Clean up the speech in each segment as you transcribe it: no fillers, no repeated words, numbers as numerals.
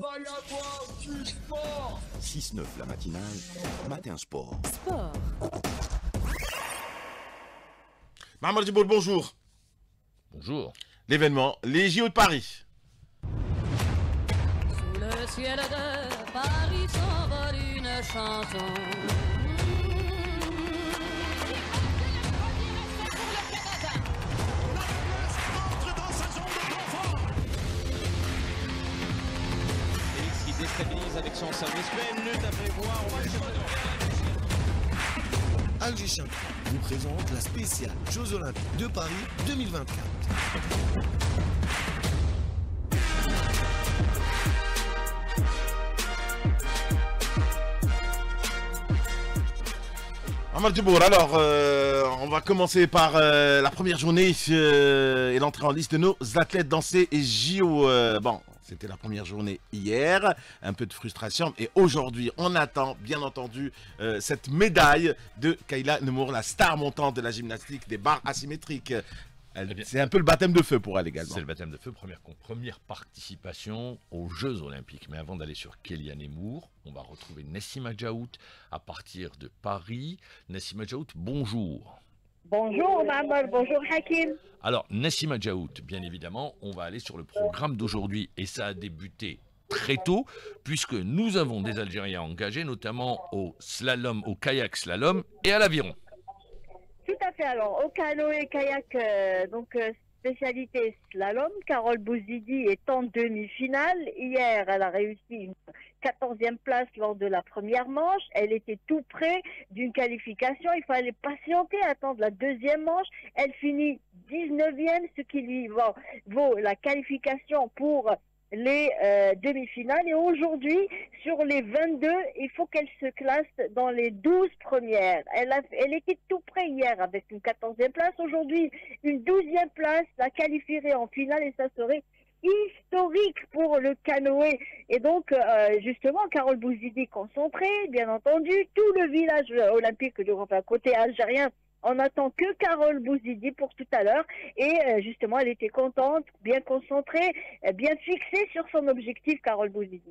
va y avoir du sport. 6-9 la matinale, matin sport. Sport. Maman Djiboul, bonjour. Bonjour. L'événement, les JO de Paris. Sous le ciel de Paris s'envole une chanson. Félix qui déstabilise avec son service. Une minute à prévoir. Alger Champion vous présente la spéciale Jeux Olympiques de Paris 2024. Maman Djiboul, alors on va commencer par la première journée et l'entrée en liste de nos athlètes dans ces JO. Bon, c'était la première journée hier, un peu de frustration. Et aujourd'hui, on attend, bien entendu, cette médaille de Kayla Nemour, la star montante de la gymnastique des barres asymétriques. C'est un peu le baptême de feu pour elle également. C'est le baptême de feu, première participation aux Jeux Olympiques. Mais avant d'aller sur Kayla Nemour, on va retrouver Nessima Djaout à partir de Paris. Nessima Djaout, bonjour. Bonjour Mamal, bonjour Hakim. Alors, Nessima Djaout, bien évidemment, on va aller sur le programme d'aujourd'hui. Et ça a débuté très tôt, puisque nous avons des Algériens engagés, notamment au slalom, au kayak slalom et à l'aviron. Tout à fait, alors au canoë-kayak, spécialité slalom, Carole Bouzidi est en demi-finale. Hier, elle a réussi une 14e place lors de la première manche. Elle était tout près d'une qualification. Il fallait patienter, attendre la deuxième manche. Elle finit 19e, ce qui lui vaut la qualification pour les demi-finales. Et aujourd'hui, sur les 22, il faut qu'elle se classe dans les 12 premières. Elle était tout près hier avec une 14e place. Aujourd'hui, une 12e place la qualifierait en finale et ça serait historique pour le canoë. Et donc, justement, Carole Bouzidi concentrée, bien entendu, tout le village olympique, côté algérien, on n'attend que Carole Bouzidi pour tout à l'heure. Et justement, elle était contente, bien concentrée, bien fixée sur son objectif, Carole Bouzidi.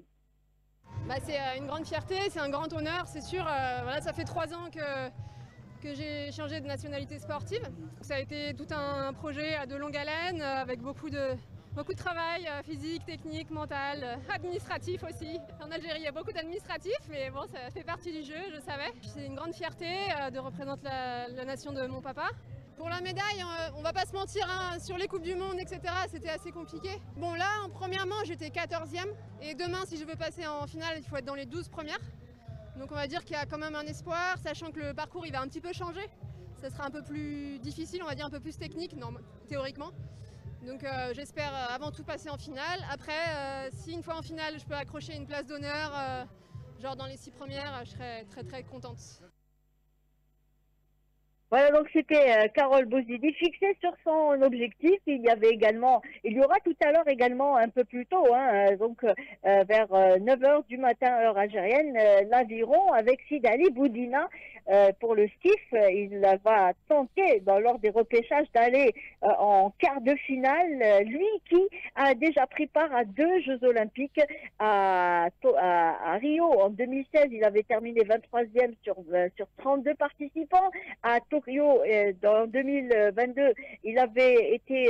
C'est une grande fierté, c'est un grand honneur, c'est sûr. Ça fait 3 ans que j'ai changé de nationalité sportive. Ça a été tout un projet de longue haleine, avec beaucoup de travail physique, technique, mental, administratif aussi. En Algérie, il y a beaucoup d'administratifs, mais bon, ça fait partie du jeu, je savais. C'est une grande fierté de représenter la nation de mon papa. Pour la médaille, on va pas se mentir, hein, sur les Coupes du Monde, etc., c'était assez compliqué. Bon, là, en première manche, j'étais 14e. Et demain, si je veux passer en finale, il faut être dans les 12 premières. Donc on va dire qu'il y a quand même un espoir, sachant que le parcours, il va un petit peu changer. Ça sera un peu plus difficile, on va dire un peu plus technique, théoriquement. Donc j'espère avant tout passer en finale. Après, si une fois en finale, je peux accrocher une place d'honneur, genre dans les 6 premières, je serai très très contente. Voilà, donc c'était Carole Bouzidi fixée sur son objectif. Il y aura tout à l'heure également un peu plus tôt, vers 9h du matin heure algérienne, l'aviron avec Sidali Boudina pour le STIF. Il va tenter lors des repêchages d'aller en quart de finale. Lui qui a déjà pris part à 2 Jeux Olympiques à Rio en 2016. Il avait terminé 23e sur 32 participants. À Tokyo, en 2022, il avait été,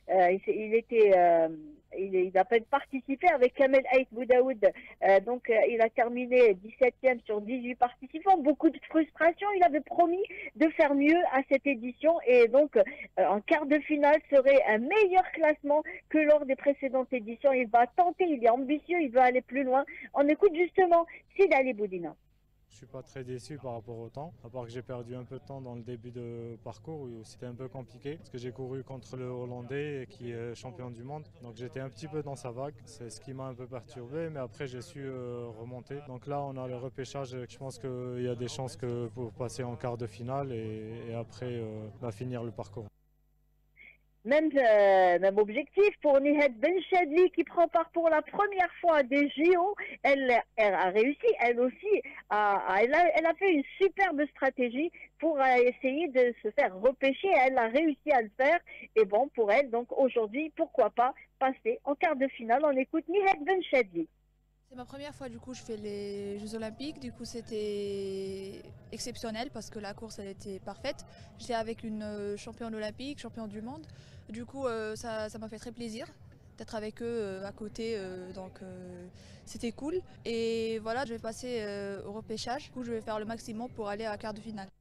il a participé avec Kamel Ait Boudaoud, il a terminé 17e sur 18 participants, beaucoup de frustration. Il avait promis de faire mieux à cette édition et donc en quart de finale serait un meilleur classement que lors des précédentes éditions. Il va tenter, il est ambitieux, il veut aller plus loin. On écoute justement Sidali Boudina. Je suis pas très déçu par rapport au temps, à part que j'ai perdu un peu de temps dans le début de parcours où c'était un peu compliqué parce que j'ai couru contre le Hollandais qui est champion du monde. Donc j'étais un petit peu dans sa vague, c'est ce qui m'a un peu perturbé, mais après j'ai su remonter. Donc là on a le repêchage, je pense qu'il y a des chances pour passer en quart de finale et après finir le parcours. Même objectif pour Nihat Benchadli qui prend part pour la première fois à des JO. Elle a réussi, elle aussi, elle a fait une superbe stratégie pour essayer de se faire repêcher. Elle a réussi à le faire. Et bon, pour elle, donc aujourd'hui, pourquoi pas passer en quart de finale. On écoute Nihat Benchadli. C'est ma première fois, du coup, je fais les Jeux Olympiques. Du coup, c'était exceptionnel parce que la course, elle était parfaite. J'étais avec une championne olympique, championne du monde. Du coup, ça m'a fait très plaisir d'être avec eux à côté. Donc, c'était cool. Et voilà, je vais passer au repêchage. Du coup, je vais faire le maximum pour aller à quart de finale.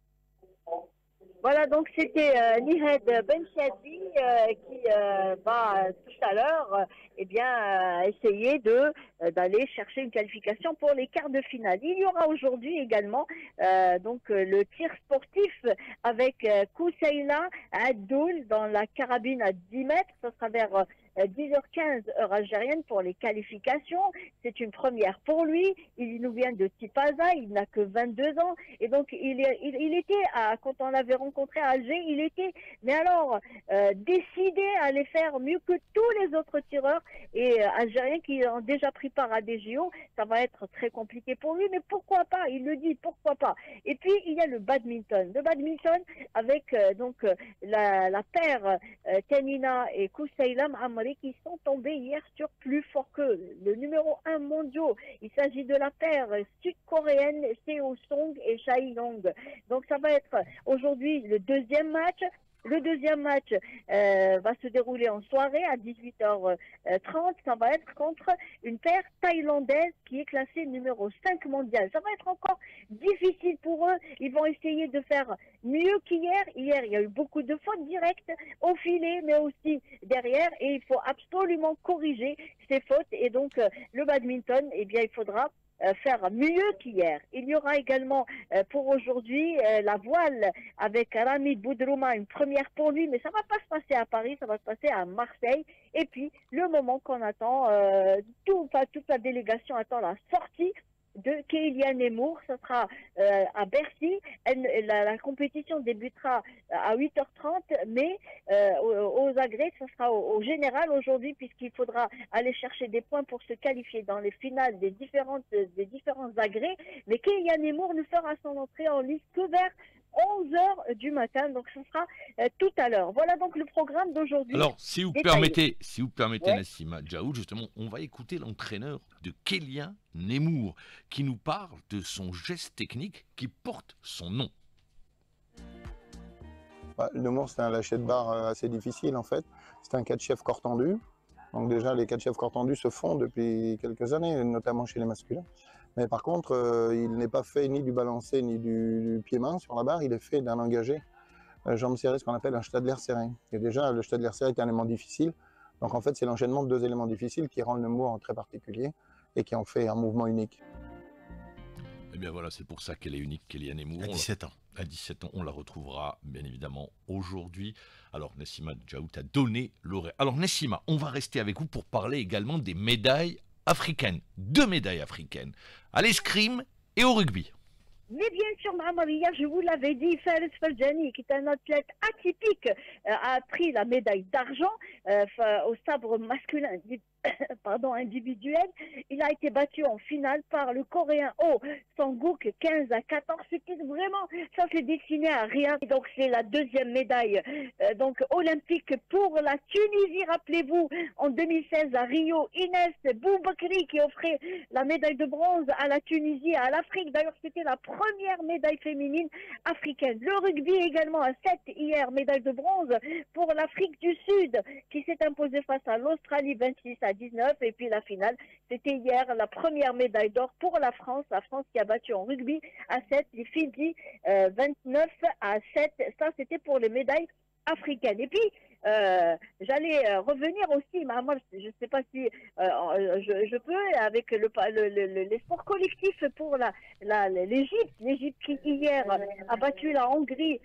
Voilà, donc c'était Nihed Benchadi qui va tout à l'heure essayer d'aller chercher une qualification pour les quarts de finale. Il y aura aujourd'hui également le tir sportif avec Kousseila Addoul dans la carabine à 10 mètres. Ça sera vers 10h15 heure algérienne pour les qualifications. C'est une première pour lui. Il nous vient de Tipaza, il n'a que 22 ans. Et donc, il était, quand on l'avait rencontré à Alger, il était, mais alors, décidé à aller faire mieux que tous les autres tireurs et algériens qui ont déjà pris part à des JO. Ça va être très compliqué pour lui, mais pourquoi pas? Il le dit, pourquoi pas? Et puis, il y a le badminton. Le badminton avec la paire Tanina et Kousseila Amri qui sont tombés hier sur plus fort que le numéro 1 mondial. Il s'agit de la paire sud-coréenne Seo Song et Chae Yong. Donc ça va être aujourd'hui le deuxième match. Le deuxième match va se dérouler en soirée à 18h30. Ça va être contre une paire thaïlandaise qui est classée numéro 5 mondial. Ça va être encore difficile pour eux. Ils vont essayer de faire mieux qu'hier. Hier, il y a eu beaucoup de fautes directes au filet, mais aussi derrière. Et il faut absolument corriger ces fautes. Et donc, le badminton, eh bien, il faudra faire mieux qu'hier. Il y aura également pour aujourd'hui la voile avec Rami Boudrouma, une première pour lui, mais ça va pas se passer à Paris, ça va se passer à Marseille. Et puis le moment qu'on attend, toute la délégation attend la sortie de Kélian Nemour. Ça sera à Bercy. La compétition débutera à 8h30, mais aux agrès, ça sera au général aujourd'hui, puisqu'il faudra aller chercher des points pour se qualifier dans les finales des différents agrès. Mais Kélian Nemour ne fera son entrée en lice que vers 11h du matin, donc ce sera tout à l'heure. Voilà donc le programme d'aujourd'hui. Alors, si vous permettez, ouais. Nassima Djaoud, justement, on va écouter l'entraîneur de Kélian Nemour qui nous parle de son geste technique qui porte son nom. Nemour, c'est un lâcher de barre assez difficile en fait. C'est un 4 chef corps tendu. Donc déjà, les 4 chefs corps tendus se font depuis quelques années, notamment chez les masculins. Mais par contre, il n'est pas fait ni du balancé ni du pied-main sur la barre, il est fait d'un engagé jambe serrée, ce qu'on appelle un Stadler serré. Et déjà, le Stadler serré est un élément difficile. Donc en fait, c'est l'enchaînement de 2 éléments difficiles qui rend le Nemour très particulier et qui en fait un mouvement unique. Eh bien voilà, c'est pour ça qu'elle est unique, Kélian Nemour. À 17 ans. À 17 ans, on la retrouvera bien évidemment aujourd'hui. Alors Nassima Djaoud a donné l'oreille. Alors Nassima, on va rester avec vous pour parler également des médailles africaines. 2 médailles africaines, à l'escrime et au rugby. Mais bien sûr, Maria, je vous l'avais dit, Fares Farjani, qui est un athlète atypique, a pris la médaille d'argent au sabre masculin individuel. Il a été battu en finale par le Coréen Oh Sang-guk 15-14. C'était vraiment, ça s'est destiné à rien. Et donc c'est la 2e médaille olympique pour la Tunisie. Rappelez-vous, en 2016 à Rio, Inès Boubakri qui offrait la médaille de bronze à la Tunisie, à l'Afrique. D'ailleurs, c'était la première médaille féminine africaine. Le rugby également à 7 hier, médaille de bronze pour l'Afrique du Sud qui s'est imposée face à l'Australie 26-19. Et puis la finale, c'était hier la première médaille d'or pour la France qui a battu en rugby à 7 les Fidji 29-7. Ça, c'était pour les médailles africaines. Et puis j'allais revenir aussi, moi je ne sais pas si je peux, avec les sports collectifs pour l'Égypte. L'Égypte qui hier a battu la Hongrie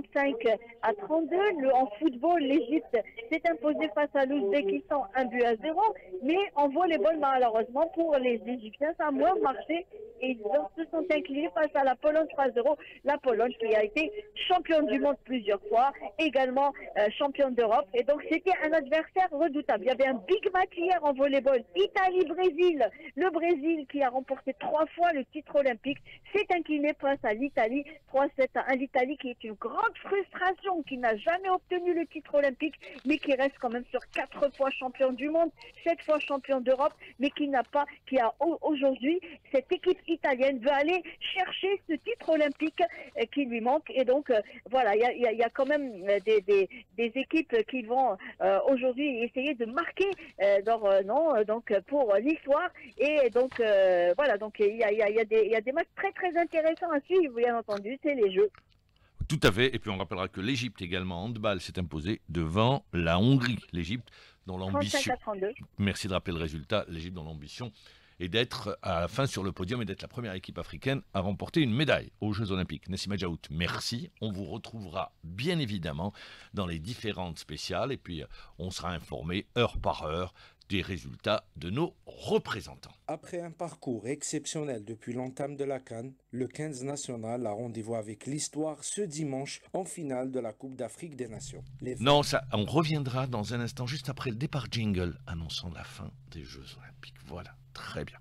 35-32. En football, l'Égypte s'est imposée face à l'Ouzbékistan 1-0. Mais en volleyball, malheureusement, pour les Égyptiens, ça a moins marché et ils se sont inclinés face à la Pologne 3-0. La Pologne qui a été championne du monde plusieurs fois, également championne d'Europe. Et donc, c'était un adversaire redoutable. Il y avait un big match hier en volleyball. Italie-Brésil. Le Brésil qui a remporté 3 fois le titre olympique s'est incliné face à l'Italie. 3-7-1. L'Italie qui est une grande frustration, qui n'a jamais obtenu le titre olympique, mais qui reste quand même sur 4 fois champion du monde, 7 fois champion d'Europe, mais qui a aujourd'hui, cette équipe italienne veut aller chercher ce titre olympique qui lui manque. Et donc, voilà, il y a quand même des équipes qui vont aujourd'hui essayer de marquer leur nom donc pour l'histoire. Et donc, voilà, donc il y a des matchs très très intéressants à suivre, bien entendu, c'est les Jeux. Tout à fait, et puis on rappellera que l'Égypte également en handball s'est imposée devant la Hongrie. L'Égypte dont l'ambition... 35-32. Merci de rappeler le résultat. L'Égypte dont l'ambition est d'être à la fin sur le podium et d'être la première équipe africaine à remporter une médaille aux Jeux Olympiques. Nassima Djaout, merci. On vous retrouvera bien évidemment dans les différentes spéciales et puis on sera informé heure par heure des résultats de nos représentants. Après un parcours exceptionnel depuis l'entame de la CAN, le 15 national a rendez-vous avec l'histoire ce dimanche en finale de la Coupe d'Afrique des Nations. Non, ça, on reviendra dans un instant, juste après le départ jingle annonçant la fin des Jeux Olympiques. Voilà, très bien.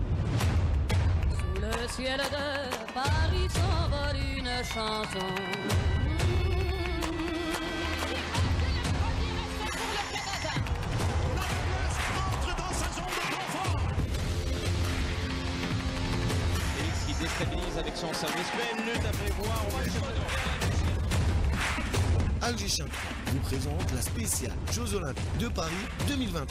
Sous le ciel de Paris s'envole une chanson. Déstabilise avec son service, mais une minute à prévoir. Alger Champion vous présente la spéciale Jeux Olympiques de Paris 2024.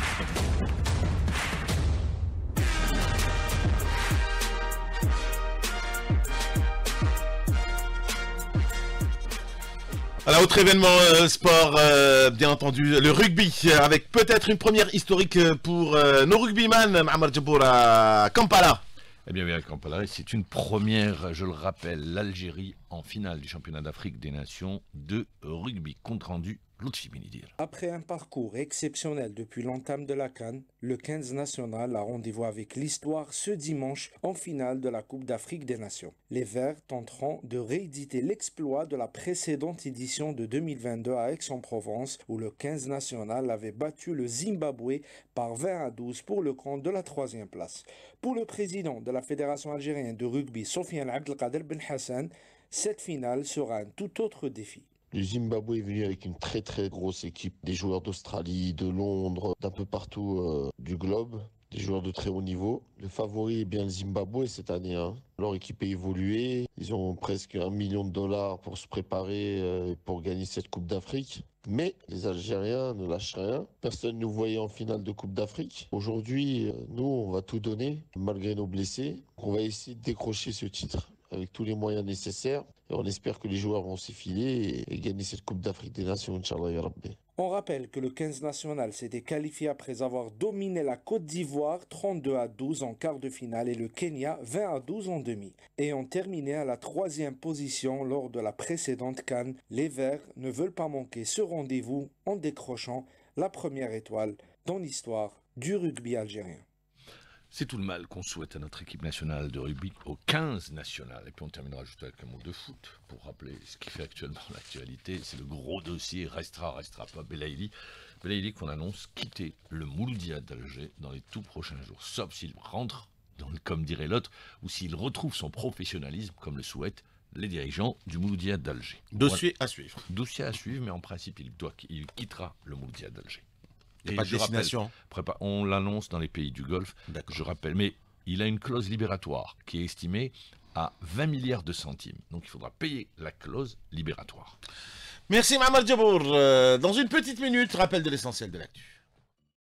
Voilà, autre événement sport, bien entendu, le rugby, avec peut-être une première historique pour nos rugbyman, Ma'amar Djabour à Kampala. Eh bien, à Kampala, c'est une première, je le rappelle, l'Algérie en finale du championnat d'Afrique des Nations de rugby. Compte rendu, Lutfi Benidir. Après un parcours exceptionnel depuis l'entame de la CAN, le 15 national a rendez-vous avec l'histoire ce dimanche en finale de la Coupe d'Afrique des Nations. Les Verts tenteront de rééditer l'exploit de la précédente édition de 2022 à Aix-en-Provence, où le 15 national avait battu le Zimbabwe par 20-12 pour le compte de la 3e place. Pour le président de la Fédération algérienne de rugby, Sofiane Abdelkader Ben Hassan, cette finale sera un tout autre défi. Le Zimbabwe est venu avec une très très grosse équipe, des joueurs d'Australie, de Londres, d'un peu partout du globe, des joueurs de très haut niveau. Le favori est bien le Zimbabwe cette année. Leur équipe a évolué, ils ont presque $1 million pour se préparer pour gagner cette Coupe d'Afrique. Mais les Algériens ne lâchent rien. Personne ne nous voyait en finale de Coupe d'Afrique. Aujourd'hui, nous, on va tout donner, malgré nos blessés. On va essayer de décrocher ce titre avec tous les moyens nécessaires. Et on espère que les joueurs vont s'effiler et gagner cette Coupe d'Afrique des Nations, Inch'Allah ya Rabbi. On rappelle que le 15 national s'était qualifié après avoir dominé la Côte d'Ivoire 32-12 en quart de finale et le Kenya 20-12 en demi. Et ont terminé à la 3e position lors de la précédente CAN. Les Verts ne veulent pas manquer ce rendez-vous en décrochant la première étoile dans l'histoire du rugby algérien. C'est tout le mal qu'on souhaite à notre équipe nationale de rugby, au 15 national. Et puis on terminera juste avec un mot de foot, pour rappeler ce qui fait actuellement l'actualité. C'est le gros dossier, restera pas Belaïli. Belaïli qu'on annonce quitter le Mouloudia d'Alger dans les tout prochains jours. Sauf s'il rentre, comme dirait l'autre, ou s'il retrouve son professionnalisme, comme le souhaitent les dirigeants du Mouloudia d'Alger. Dossier à suivre. Dossier à suivre, mais en principe, il quittera le Mouloudia d'Alger. Il n'y a pas de destination. On l'annonce dans les pays du Golfe, je rappelle. Mais il a une clause libératoire qui est estimée à 20 milliards de centimes. Donc il faudra payer la clause libératoire. Merci Ma'amar Djabour. Dans une petite minute, rappel de l'essentiel de l'actu.